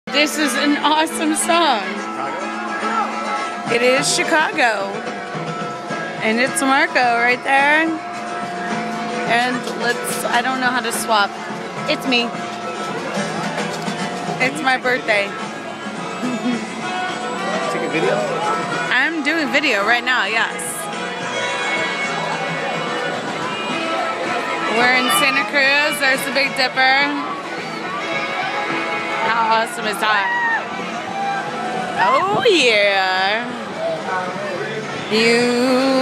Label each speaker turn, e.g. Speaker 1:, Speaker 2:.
Speaker 1: This is an awesome song. It is Chicago. And it's Marco right there. And I don't know how to swap. It's me. It's my birthday.
Speaker 2: Take a video?
Speaker 1: I'm doing video right now, yes. We're in Santa Cruz. There's the Big Dipper. How awesome is that? Oh yeah. You